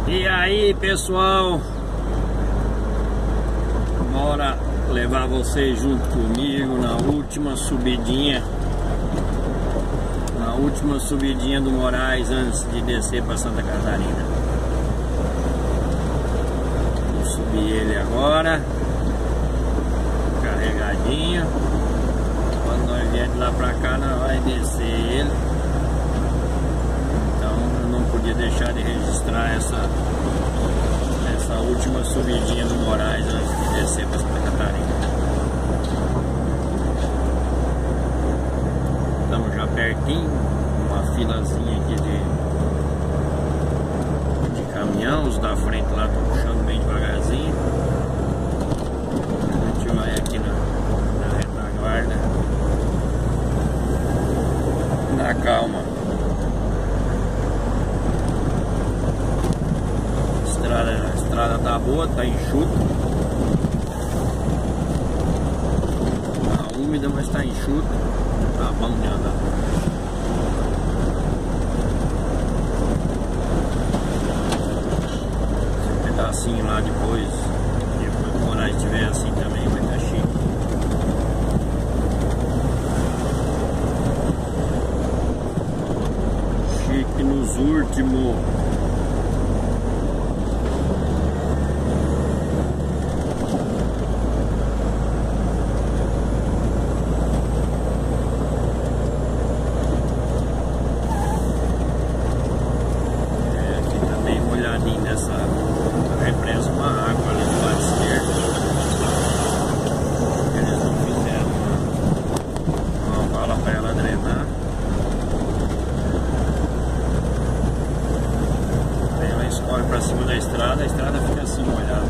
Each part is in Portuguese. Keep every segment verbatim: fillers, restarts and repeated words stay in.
E aí, pessoal, bora levar vocês junto comigo na última subidinha Na última subidinha do Moraes antes de descer para Santa Catarina. Vou subir ele agora, carregadinho. Quando nós vier de lá pra cá, nós vai descer ele. Não podia deixar de registrar essa essa última subidinha do Moraes antes de descer para Santa Catarina. Estamos já pertinho, uma filazinha aqui de, de caminhão. Os da frente lá estão puxando bem devagarzinho. A gente vai aqui na, na retaguarda, na calma. A estrada tá boa, tá enxuta. Tá úmida, mas tá enxuta. Tá bom de andar. Esse pedacinho lá depois, depois que o Moraes estiver assim também, vai estar chique. Chique nos últimos. Nessa represa uma água ali do lado esquerdo. Eles não fizeram uma vala para ela drenar. Aí ela escorre para cima da estrada, a estrada fica assim molhada.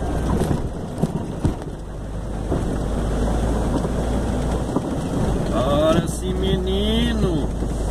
Bora sim, menino!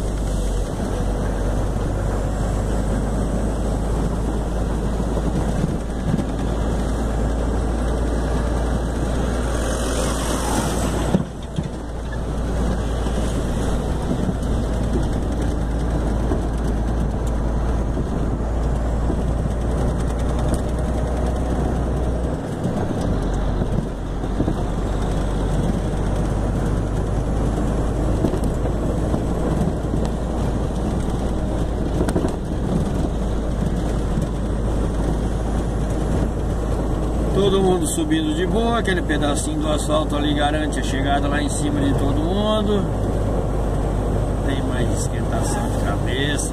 Todo mundo subindo de boa, aquele pedacinho do asfalto ali garante a chegada lá em cima de todo mundo. Tem mais esquentação de cabeça.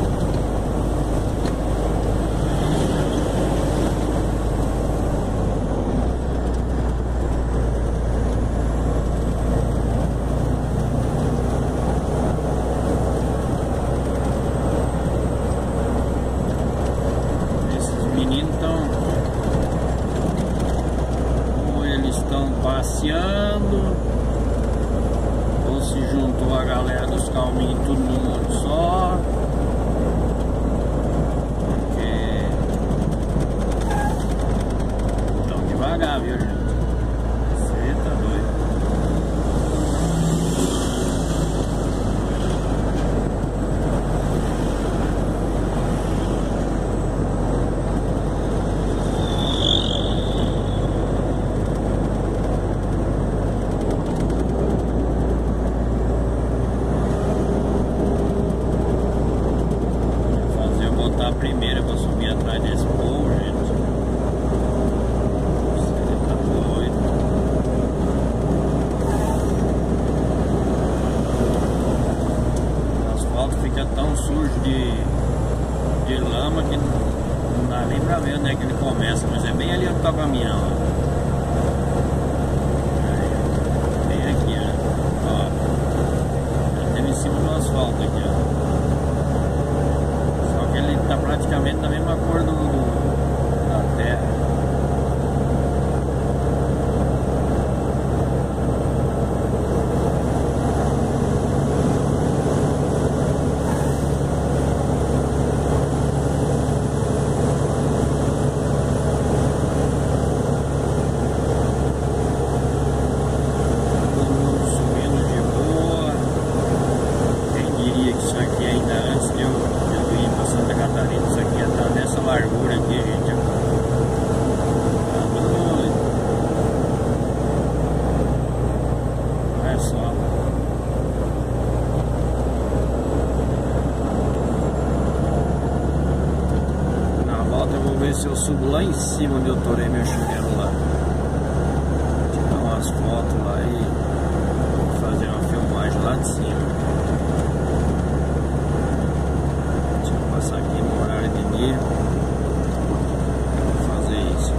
Esses meninos estão estão passeando, ou se juntou a galera dos calminhos tudo num monte só, porque estão devagar, viu, gente? Você tá doido. A primeira pra subir atrás desse povo, gente. Você tá doido. O asfalto fica tão sujo de, de lama que não, não dá nem pra ver onde é que ele começa, mas é bem ali onde tá o caminhão. Ó. Bem aqui, ó. Ó. Já teve em cima do asfalto aqui, ó. Ele está praticamente da mesma cor do, do, da terra. Santa Catarina, isso aqui ia estar nessa olha aqui, gente. Olha só. Na volta eu vou ver se eu subo lá em cima onde eu torei meu chinelo lá. Tirar umas fotos lá e fazer uma filmagem lá de cima. Deixa eu passar aqui no horário de dia. Vou fazer isso.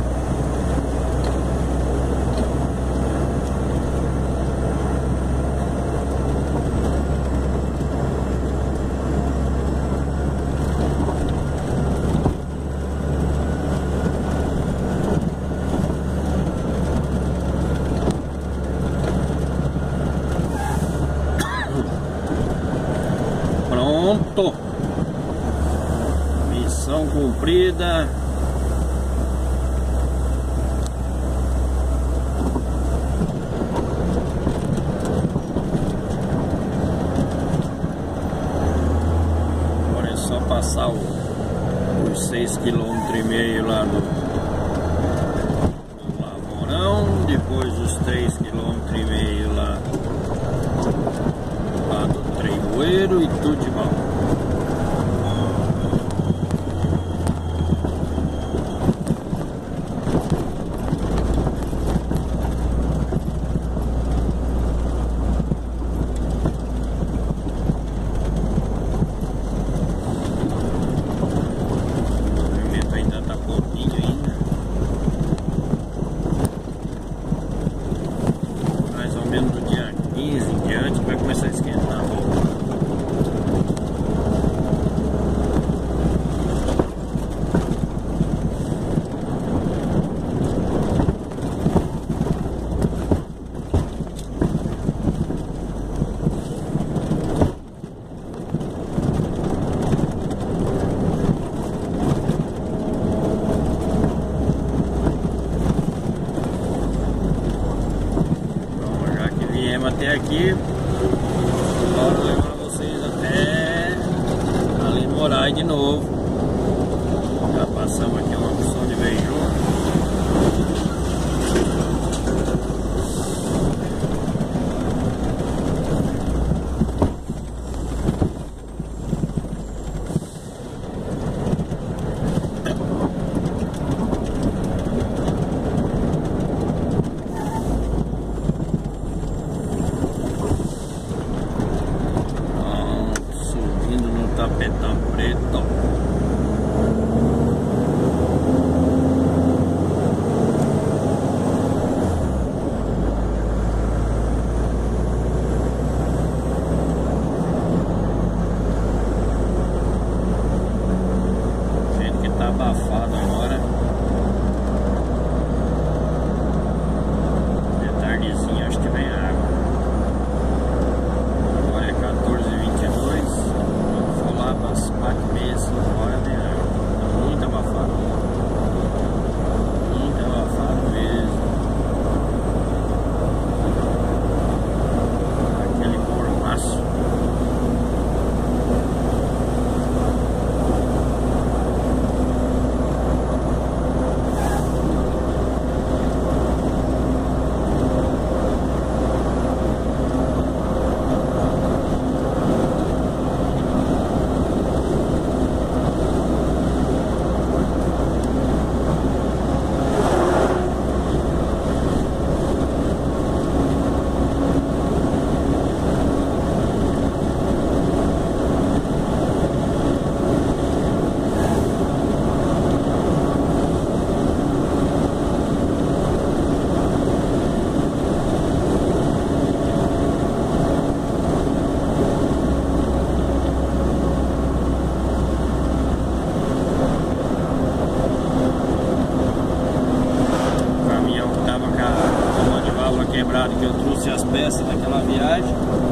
Pronto, missão cumprida. Agora é só passar o, os seis quilômetros e meio lá do, do Lavorão, depois os três quilômetros e meio lá lá do Trevoeiro e tudo de bom. O movimento ainda tá pouquinho ainda. Mais ou menos do dia quinze em diante vai começar a esquentar um pouco. Até aqui, bora levar vocês até ali Moraes de novo. Já passamos aqui uma opção de Beiju. Tapetão preto. Gente que tá abafado agora. De tardezinha acho que vem água. Agora é quatorze e vinte e dois. Lá para as quatro meses, cinco horas de água. Tá muito abafado. Muito abafado mesmo. Aquele mormaço. Que eu trouxe as peças daquela viagem.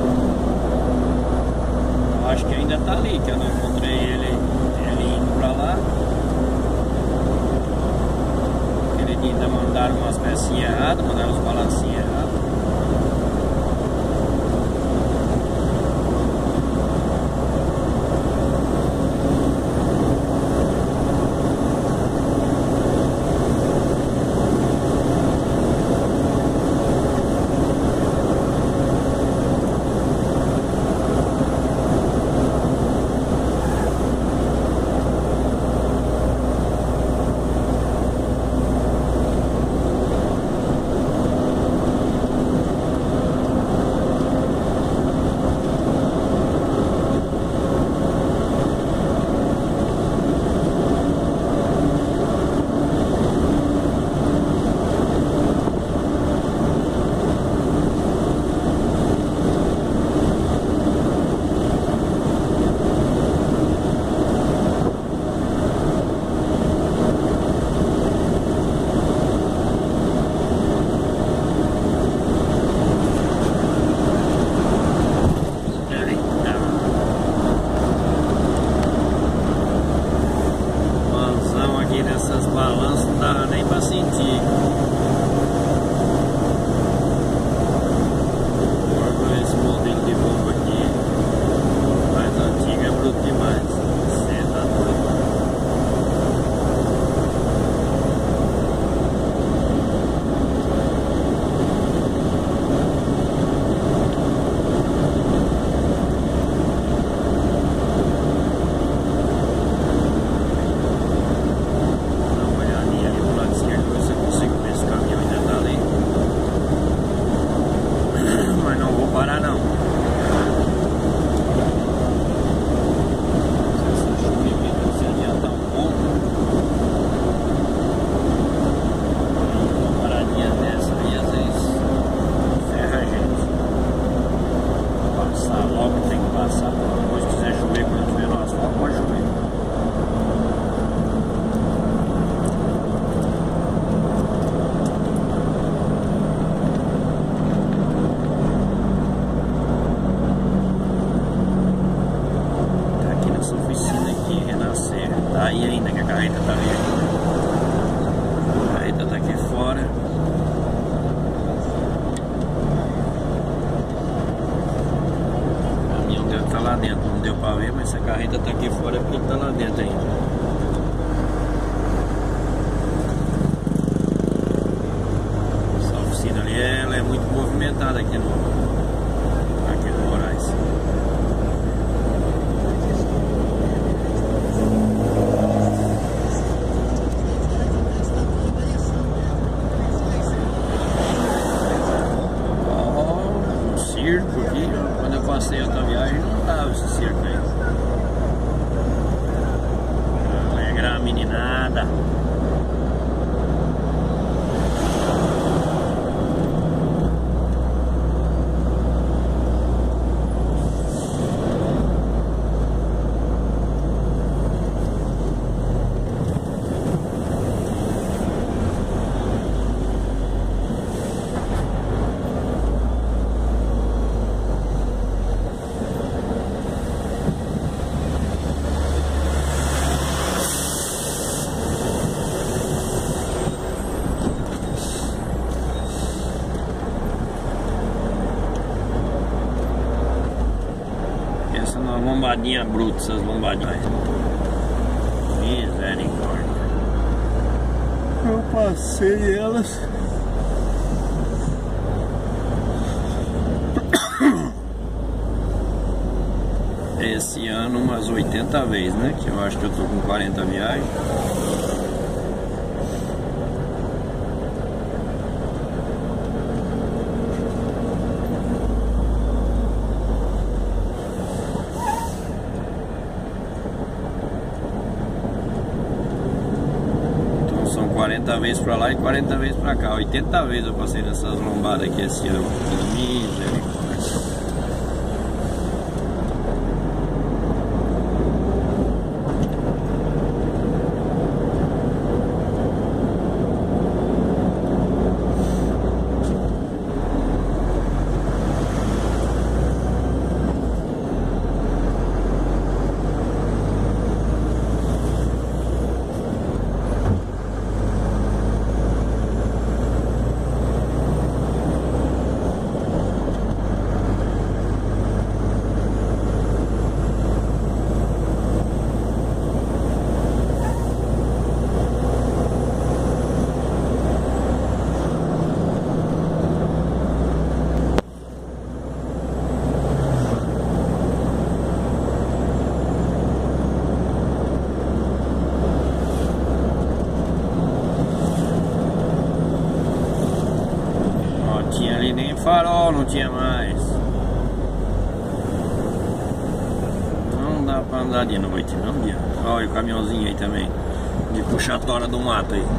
Eu acho que ainda tá ali, que eu não encontrei ele, ele indo pra lá. Aquele dia ainda mandaram umas pecinhas erradas, mandaram os balancinhos errados. Essas balanças não dava nem pra sentir. Agora esse modelo de bomba aqui mais antigo é bruto demais. Você tá doido. Tá aí ainda que a carreta tá ali. A carreta tá aqui fora. O caminhão deve estar lá dentro. Não deu pra ver, mas se a carreta tá aqui fora é porque ele tá lá dentro ainda. Essa oficina ali ela é muito movimentada aqui no, aqui no Moraes. Porque quando eu passei outra viagem não tava esse circo aí. Alegra a meninada. Uma lombadinha bruta, essas lombadinhas. Misericórdia. Eu passei elas. Esse ano umas oitenta vezes, né? Que eu acho que eu tô com quarenta viagens. quarenta vezes pra lá e quarenta vezes pra cá. oitenta vezes eu passei nessas lombadas aqui esse ano. Misericórdia. Tinha ali nem farol, não tinha mais. Não dá pra andar de noite, não, dia. Olha o caminhãozinho aí também, de puxar a tora do mato aí.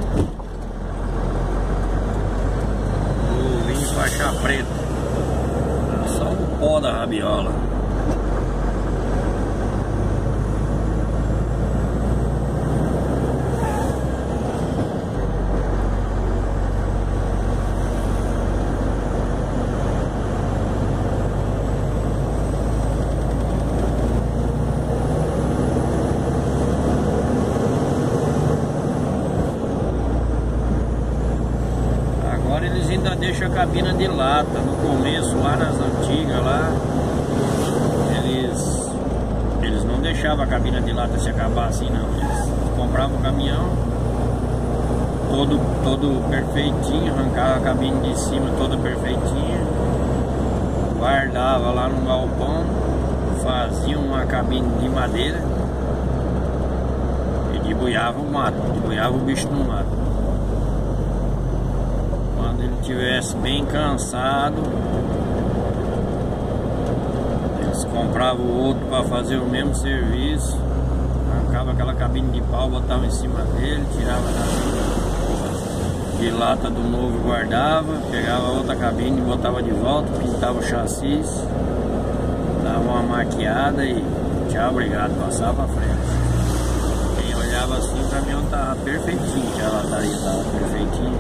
O vinho faixa preta. Só o pó da rabiola. deixa a cabina de lata. No começo, lá nas antigas, lá, eles, eles não deixavam a cabina de lata se acabar assim, não. Eles compravam o caminhão todo, todo perfeitinho, arrancava a cabine de cima toda perfeitinha, guardava lá no galpão, fazia uma cabine de madeira e debuiava o mato, debuiava o bicho no mato. Quando ele estivesse bem cansado, eles compravam o outro para fazer o mesmo serviço, arrancava aquela cabine de pau, botava em cima dele, tirava de lata do novo, guardava, pegava outra cabine, botava de volta, pintava o chassi, dava uma maquiada e tchau, obrigado, passava pra frente. Quem olhava assim, o caminhão tava perfeitinho, já a lataria tava perfeitinho.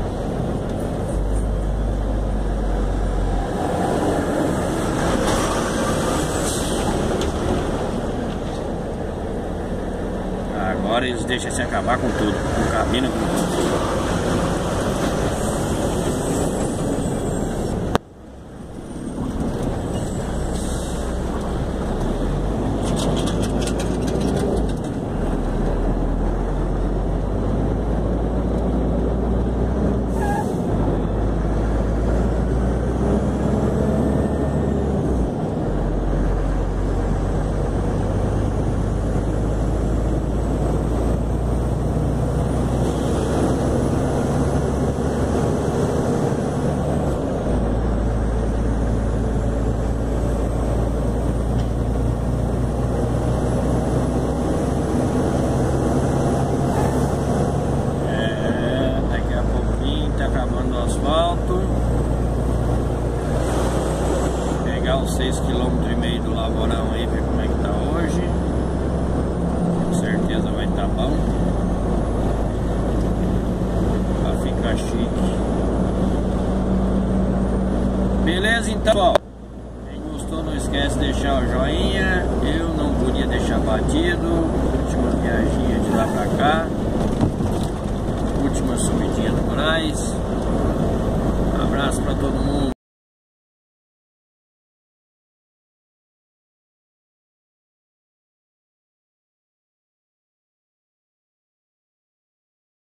Agora eles deixam se acabar com tudo, com cabina, com tudo. Pegar os seis quilômetros e meio do Lavorão aí, ver como é que tá hoje. Com certeza vai estar bom pra ficar chique. Beleza, então, ó. Quem gostou, não esquece de deixar o joinha. Eu não podia deixar batido. Última viaginha de lá pra cá, última subidinha do Braz.